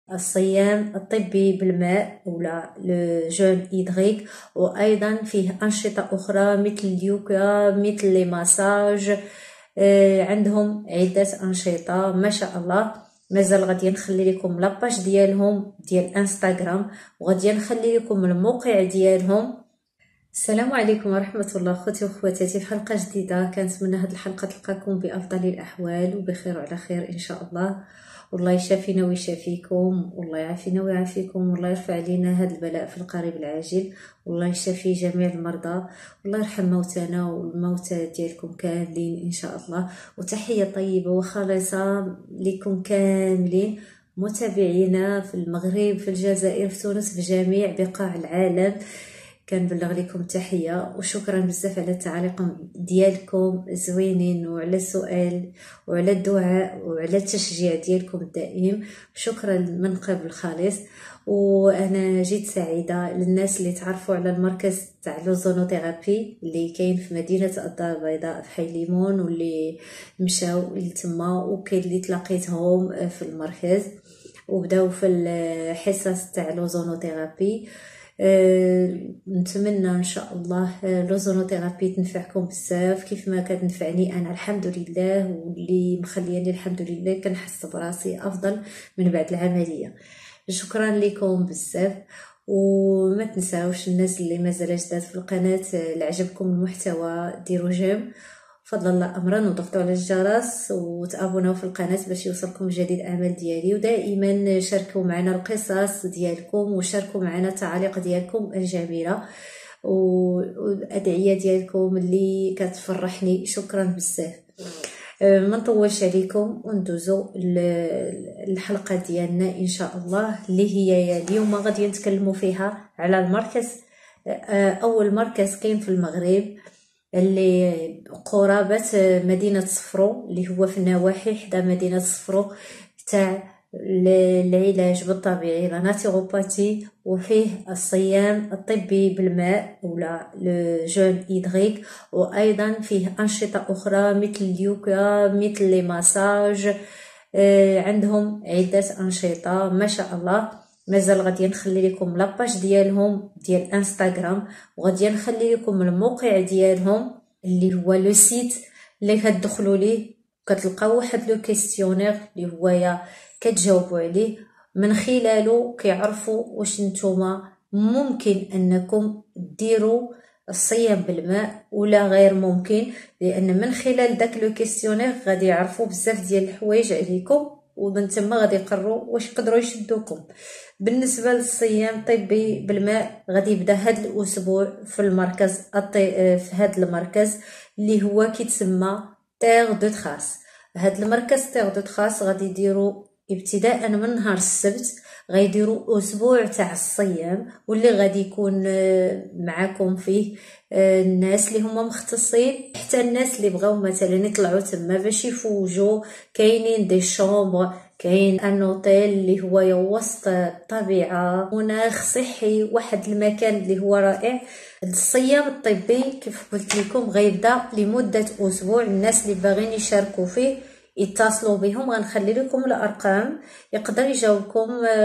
الصيام الطبي بالماء ولا لو جون هيدريك، وايضا فيه انشطه اخرى مثل اليوغا مثل لي ماساج. عندهم عده انشطه ما شاء الله. مازال غادي نخلي لكم لاباج ديالهم ديال انستغرام، وغادي نخلي لكم الموقع ديالهم. السلام عليكم ورحمه الله اخوتي واخواتاتي، في حلقه جديده. كنتمنى هذه الحلقه تلقاكم بافضل الاحوال وبخير وعلى خير ان شاء الله. والله يشافينا ويشافيكم، والله يعافينا ويعافيكم، والله يرفع علينا هذا البلاء في القريب العاجل، والله يشافي جميع المرضى، والله يرحم موتانا والموتى ديالكم كاملين ان شاء الله. وتحيه طيبه وخالصه لكم كاملين متابعينا في المغرب، في الجزائر، في تونس، في جميع بقاع العالم. كنبلغ لكم تحيه وشكرا بزاف على التعاليق ديالكم زوينين، وعلى السؤال وعلى الدعاء وعلى التشجيع ديالكم الدائم. شكرا من قلب خالص. وانا جيت سعيده للناس اللي تعرفوا على المركز تاع لوزونوثيرابي اللي كاين في مدينه الدار البيضاء في حي ليمون، واللي مشاو لتما، وكاين اللي تلاقيتهم في المركز وبداو في الحصص تاع لوزونوثيرابي. نتمنى ان شاء الله لوزونوثيرابي تنفعكم بزاف كيف ما كتنفعني انا الحمد لله، واللي مخلياني الحمد لله كنحس براسي افضل من بعد العمليه. شكرا لكم بزاف. وما تنساوش الناس اللي مازال جداد في القناه، اللي عجبكم المحتوى ديروا جيم فضل الله امرا، وضغطوا على الجرس وتابوناو في القناه باش يوصلكم جديد الاعمال ديالي. ودائما شاركوا معنا القصص ديالكم وشاركوا معنا التعاليق ديالكم الجميله والادعيه ديالكم اللي كتفرحني. شكرا بزاف. ما نطولش عليكم وندوزو الحلقه ديالنا ان شاء الله، اللي هي اليوم غادي نتكلموا فيها على المركز. اول مركز كاين في المغرب اللي قرابة مدينة صفرو، اللي هو في النواحي حدا مدينة صفرو، تاع العلاج بالطبيعي لا ناتيروباتي، وفيه الصيام الطبي بالماء ولا لو جون هيدريك، وايضا فيه انشطه اخرى مثل اليوغا مثل لي ماساج. عندهم عده انشطه ما شاء الله. مازال غادي نخلي لكم لاباج ديالهم ديال انستغرام، وغادي نخلي لكم الموقع ديالهم اللي هو لو سيت اللي كتدخلوا ليه كتلقاو واحد لو كيستيونير اللي هو كتجاوبوا عليه، من خلاله كيعرفوا واش نتوما ممكن انكم ديروا الصيام بالماء ولا غير ممكن. لان من خلال داك لو كيستيونير غادي يعرفوا بزاف ديال الحوايج عليكم، ومن ثم غادي يقرروا واش يقدروا يشدوكم. بالنسبه للصيام الطبي بالماء غادي يبدا هذا الاسبوع في المركز في هذا المركز اللي هو كيتسمى تيغ دو تراس. هذا المركز تيغ دو تراس غادي يديروا ابتداء من نهار السبت، غيديروا اسبوع تاع الصيام، واللي غادي يكون معكم فيه الناس اللي هما مختصين، حتى الناس اللي بغاو مثلا يطلعوا تما باش يفوجوا. كاينين دي شومبر، كاين ان اوتيل اللي هو وسط الطبيعه، مناخ صحي، واحد المكان اللي هو رائع. الصيام الطبي كيف قلت لكم غيبدا لمده اسبوع. الناس اللي باغيين يشاركوا فيه يتصلوا بهم، غنخلي لكم الارقام، يقدر يجاوبكم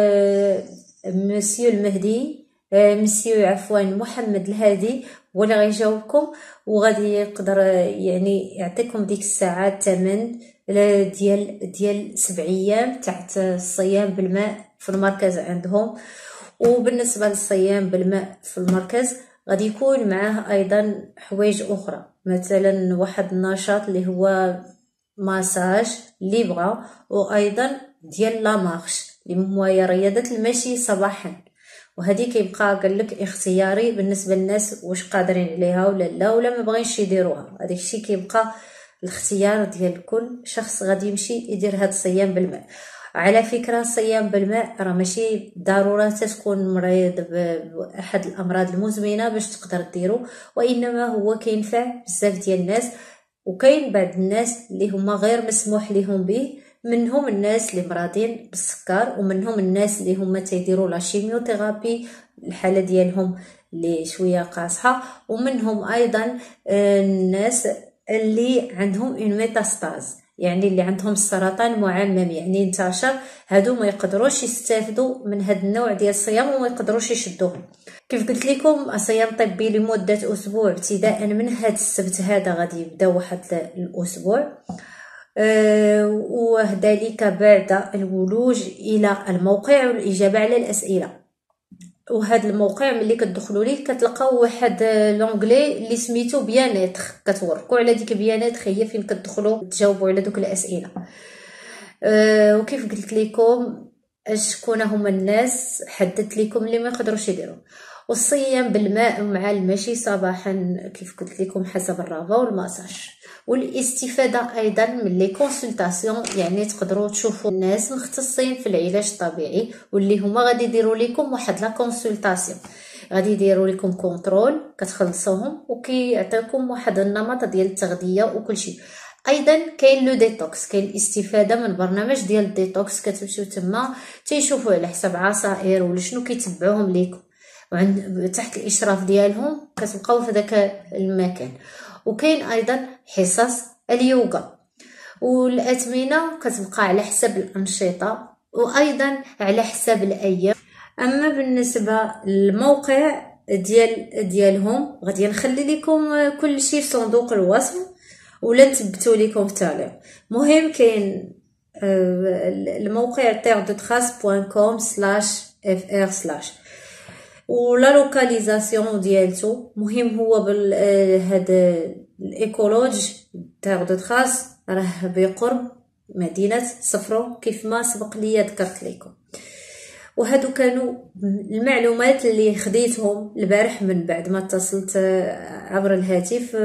مسيو المهدي، مسيو عفوا محمد الهادي هو اللي غيجاوبكم، وغادي يقدر يعني يعطيكم ديك الساعه الثمن ديال 7 ايام تحت الصيام بالماء في المركز عندهم. وبالنسبه للصيام بالماء في المركز غادي يكون معاه ايضا حوايج اخرى، مثلا واحد النشاط اللي هو ماساج اللي بغى، وايضا ديال لا مارش اللي هي رياضه المشي صباحا. وهذه كيبقى قال لك اختياري بالنسبه للناس واش قادرين عليها ولا لا، ولا ما بغينش يديروها. هذاك الشيء كيبقى الاختيار ديال كل شخص غادي يمشي يدير هذا الصيام بالماء. على فكره الصيام بالماء راه ماشي ضروره تكون مريض باحد الامراض المزمنه باش تقدر ديرو، وانما هو كينفع بزاف ديال الناس. وكاين بعض الناس اللي هما غير مسموح لهم به، منهم الناس اللي مرضين بالسكر، ومنهم الناس اللي هما تيديروا لا شيميوثيرابي الحاله ديالهم اللي شويه قاصحه، ومنهم ايضا الناس اللي عندهم اون ميتاستاز، يعني اللي عندهم السرطان معمم يعني انتشر، هادو ما يقدروش يستافدوا من هاد النوع ديال الصيام وما يقدروش يشدوهم. كيف قلت لكم صيام طبي لمده اسبوع ابتداء من هاد السبت هذا، غادي يبدا واحد الاسبوع، وذلك بعد الولوج الى الموقع والاجابه على الاسئله. وهذا الموقع ملي كتدخلوا ليه كتلقاو واحد لونغلي اللي سميتو بيانيتر، كتوركوا على ديك بيانيتر هي فين كتدخلوا تجاوبوا على دوك الاسئله. وكيف قلت لكم شكون هما الناس حددت لكم اللي ما يقدروش يديروا. والصيام بالماء مع المشي صباحا كيف قلت لكم حسب الرغبه، والماساج، والاستفاده ايضا من لي كونسلطاسيون، يعني تقدروا تشوفوا الناس مختصين في العلاج الطبيعي واللي هما غادي يديروا لكم واحد لا كونسلطاسيون، غادي يديروا لكم كونترول كتخلصوهم وكيعطيوكم واحد النمط ديال التغذيه وكل شيء. ايضا كاين لو ديتوكس، كاين الاستفاده من برنامج ديال الديتوكس، كتمشيو تما تيشوفوا على حساب عصائر ولا شنو كيتبعوهم ليكم، وعند تحت الاشراف ديالهم كتبقاو في داك المكان. وكاين ايضا حصص اليوغا والاثمنه كتبقى على حساب الانشطه وايضا على حساب الايام. اما بالنسبه للموقع ديالهم غادي نخلي لكم كل شيء في صندوق الوصف ولا نثبتوا لكم في التعليق. مهم كاين الموقع terre-de-trace.com/fr/ ولا لوكاليزاسيون ديالته مهم هو هذا الايكولوج تيغ دو تراس راه بقرب مدينه صفرو كيف ما سبق لي ذكرت لكم. وهادو كانوا المعلومات اللي خديتهم البارح من بعد ما اتصلت عبر الهاتف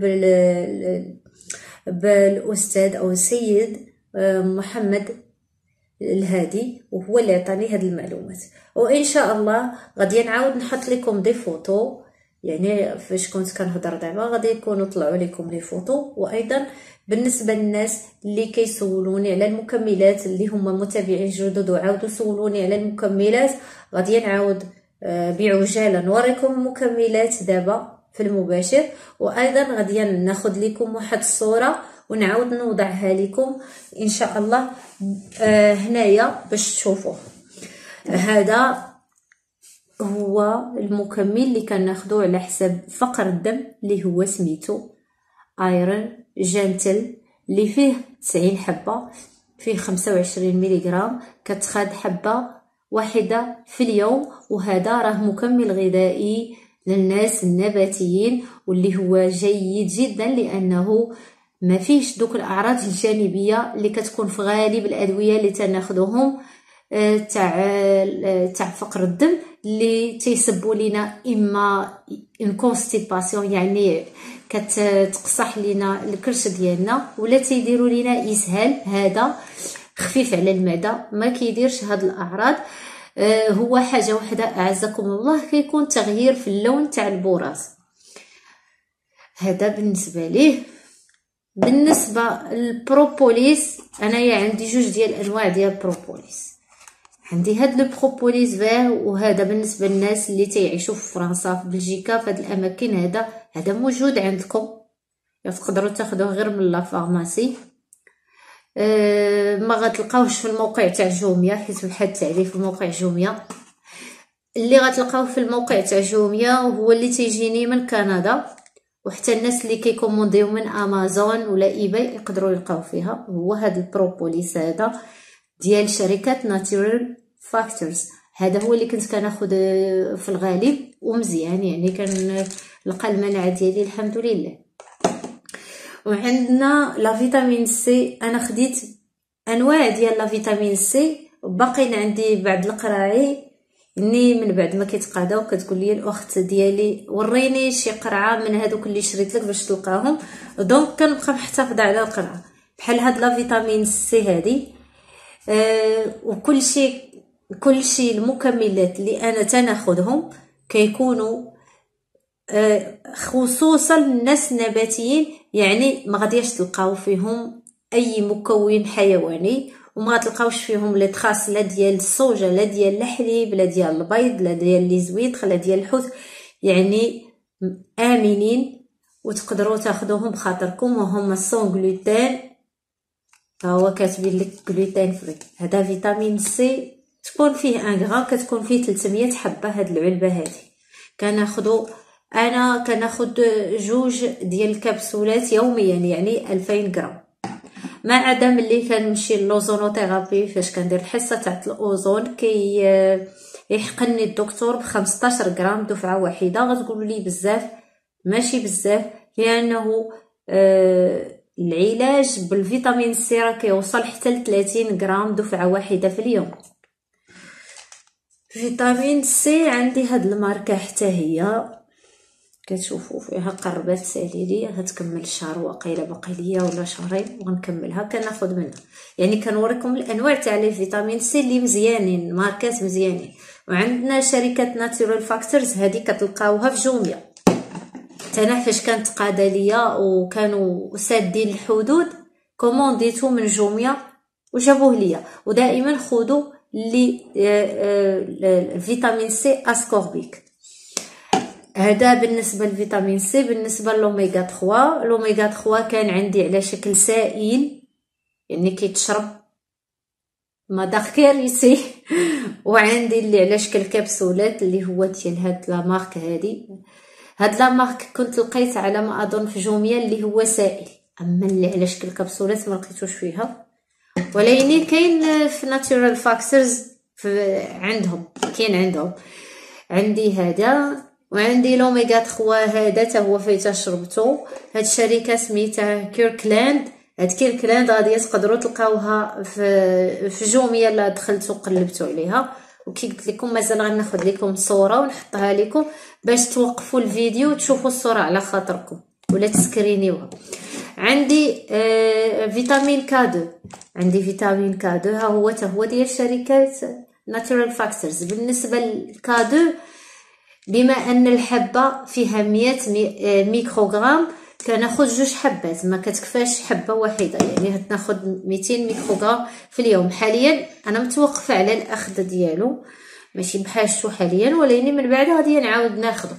بالاستاذ او السيد محمد الهادي، وهو اللي عطاني هاد المعلومات. وان شاء الله غادي نعاود نحط لكم دي فوتو، يعني فاش كنت كنهضر دابا غادي يكونوا طلعوا لكم لي فوتو. وايضا بالنسبه للناس اللي كيسولوني على المكملات اللي هما متابعين جدد وعاودوا سولوني على المكملات، غادي نعاود بعجاله نوريكم المكملات دابا في المباشر. وايضا غادي ناخذ لكم واحد الصوره ونعاود نوضعها لكم ان شاء الله هنايا باش تشوفوه. هذا هو المكمل اللي كناخذوه على حساب فقر الدم اللي هو سميتو ايرون جنتل، اللي فيه 90 حبه، فيه 25 ملغ، كتخاد حبه واحده في اليوم. وهذا راه مكمل غذائي للناس النباتيين واللي هو جيد جدا لانه ما فيش دوك الاعراض الجانبيه اللي كتكون في غالب الادويه اللي تناخذوهم تاع فقر الدم، اللي تيسبوا لينا اما انكونستيباسيون يعني كتقصح لينا الكرش ديالنا، ولا تيديروا لينا اسهال. هذا خفيف على المعده ما كيديرش هاد الاعراض. هو حاجه واحده اعزكم الله، كيكون تغيير في اللون تاع البراز. هذا بالنسبه ليه. بالنسبه للبروبوليس انايا عندي جوج ديال انواع ديال البروبوليس. عندي هاد لو بروبوليس فيغ، وهذا بالنسبه للناس اللي تيعيشوا في فرنسا في بلجيكا في هاد الاماكن. هذا موجود عندكم، تقدروا تاخذوه غير من لا فارماسي. ما غتلقاوش في الموقع تاع جوميا حيت بحال التعريف في موقع جوميا. اللي غتلقاوه في الموقع تاع جوميا هو اللي تيجيني من كندا، وحتى الناس اللي كيكومونديو من امازون ولا ايباي يقدروا يلقاو فيها. هو هذا البروبوليس هذا ديال شركه ناتورال فاكتورز، هذا هو اللي كنت كناخذ في الغالب ومزيان، يعني كنلقى المناعه ديالي الحمد لله. وعندنا لا فيتامين سي، انا خديت انواع ديال لا فيتامين سي، باقيين عندي بعد القراعي اني من بعد ما كيتقاداو كتقول لي الاخت ديالي وريني شي قرعه من هذوك اللي شريت لك باش تلقاهم، دونك كنبقى محتفظه على القرعه بحال هاد لا فيتامين سي هادي. وكل شيء المكملات اللي انا تناخذهم كيكونوا خصوصا للناس النباتيين، يعني ما غاديش تلقاو فيهم اي مكون حيواني، وما غتلقاوش فيهم لي تراس لا ديال الصوجه لا ديال الحليب لا ديال البيض لا ديال لي زويط لا ديال الحوت، يعني امنين وتقدروا تاخذوهم بخاطركم، وهما سون غلوتين فهو كاتبين لك غلوتين فري. هذا فيتامين سي تكون فيه 1 غرام، كتكون فيه 300 حبه. هاد العلبه هذه انا كناخذ 2 ديال الكبسولات يوميا، يعني 2000 غرام. ما عدا ملي كنمشي للوزونوثيرابي فاش كندير الحصه تاع الاوزون يحقني الدكتور ب 15 غرام دفعه واحده. غتقولوا لي بزاف، ماشي بزاف، لانه العلاج بالفيتامين سي راه كيوصل حتى ل 30 غرام دفعه واحده في اليوم. فيتامين سي عندي هاد الماركه حتى هي كتشوفوا فيها قربات ساليلي، غتكمل شهر وقيله، باقي ليا ولا شهرين وغنكملها. كناخذ منها، يعني كنوريكم الانواع تاع لي فيتامين سي اللي مزيانين، ماركات مزيانين. وعندنا شركه ناتورال فاكتورز، هذه كتلقاوها في جوميا. انا فاش كانت قاده ليا وكانوا سادين الحدود كومونديتو من جوميا وجابوه ليا. ودائما خذوا لي فيتامين سي اسكوربيك. هذا بالنسبه للفيتامين سي. بالنسبه للأوميغا 3، الأوميغا 3 كان عندي على شكل سائل، يعني كيتشرب مذاق كارثي. وعندي اللي على شكل كبسولات اللي هو ديال هاد لا مارك هاد لا مارك كنت لقيت على ما اظن في جوميا اللي هو سائل، اما اللي على شكل كبسولات ما لقيتوش فيها. ولكن كاين في ناتورال فاكتورز عندهم، كاين عندهم. عندي هذا، وعندي لوميغا 3 هذا حتى هو فايته شربته. هاد الشركه سميتها كيركلاند. هاد كيركلاند غادي تقدروا تلقاوها في جوميا لا دخلتوا قلبتوا عليها. وكي قلت لكم مازال غناخذ لكم صوره ونحطها لكم باش توقفوا الفيديو وتشوفوا الصوره على خاطركم ولا تسكرينيوها. عندي فيتامين كادو. عندي فيتامين كادو ها هو حتى هو ديال شركه ناتورال فاكتورز. بالنسبه للكادو، بما ان الحبه فيها 100 ميكروغرام، كناخذ 2 حبات، ما كتكفاش حبه واحده، يعني ناخذ 200 ميكروغرام في اليوم. حاليا انا متوقفه على الاخذ ديالو، ماشي بحاجته حاليا، ولكن من بعد غادي نعاود ناخذه.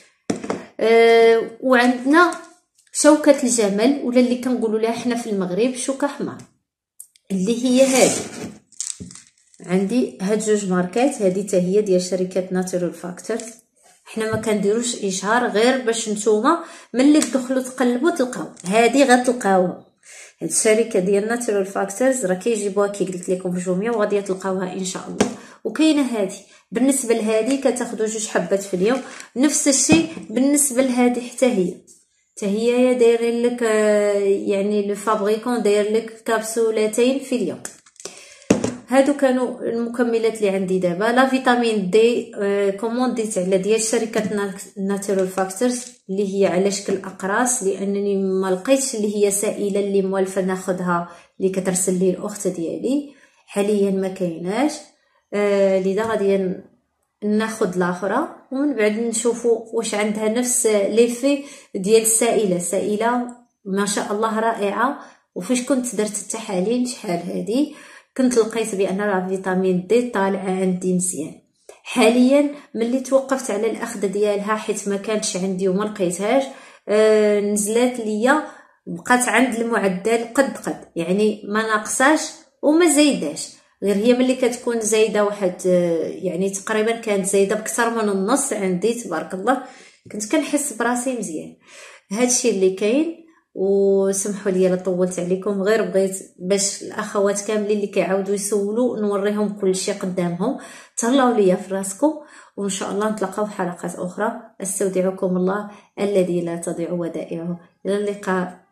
وعندنا شوكه الجمل، ولا اللي كنقولوا لها حنا في المغرب شوكه حمار، اللي هي هذه. عندي هاد 2 ماركات، هذه حتى هي ديال شركه ناتورال فاكتورز. حنا ما كنديروش اشهار غير باش نتوما ملي تدخلوا تقلبوا تلقاو. هذه غتلقاوها، هاد الشركه ديال ناتورال فاكتورز راه كيجيبوها كي قلت لكم في جوميا، وغادي تلقاوها ان شاء الله. وكاينه هذه. بالنسبه لهذه كتاخذوا 2 حبات في اليوم. نفس الشيء بالنسبه لهذه حتى هي دايرين لك، يعني لو فابريكون داير لك كبسولتين في اليوم. هادو كانوا المكملات اللي عندي دابا. لا فيتامين دي كومونديت على ديال شركه ناتورال فاكتورز اللي هي على شكل اقراص، لانني ما لقيتش اللي هي سائله اللي موالفه ناخذها اللي كترسل لي الاخت ديالي. حاليا ما كايناش، لذا غادي ناخذ الاخرى ومن بعد نشوفوا واش عندها نفس ليفي ديال السائله. ما شاء الله رائعه. وفاش كنت درت التحاليل شحال هذه كنت لقيت بان راه فيتامين دي طالعه عندي مزيان. حاليا ملي توقفت على الاخذ ديالها حيت ما كانتش عندي وما لقيتهاش، نزلات ليا بقات عند المعدل قد يعني ما ناقصاش وما زايداش، غير هي ملي كتكون زايده واحد يعني تقريبا كانت زايده بكثر من النص عندي تبارك الله. كنت كنحس براسي مزيان. هادشي اللي كاين. وسمحوا لي لا طولت عليكم، غير بغيت باش الاخوات كاملين اللي كيعاودوا يسولوا نوريهم كل شيء قدامهم. تهلاو ليا في راسكم، وان شاء الله نتلاقاو في حلقات اخرى. استودعكم الله الذي لا تضيع ودائعه. الى اللقاء.